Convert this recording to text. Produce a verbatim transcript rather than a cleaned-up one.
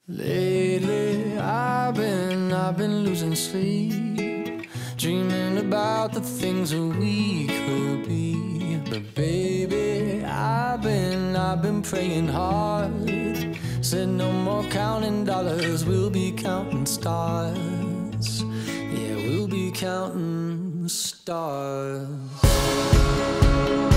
Lately, I've been, I've been losing sleep, dreaming about the things that we could be. But baby, I've been, I've been praying hard. Said no more counting dollars, we'll be counting stars. Yeah, we'll be counting stars.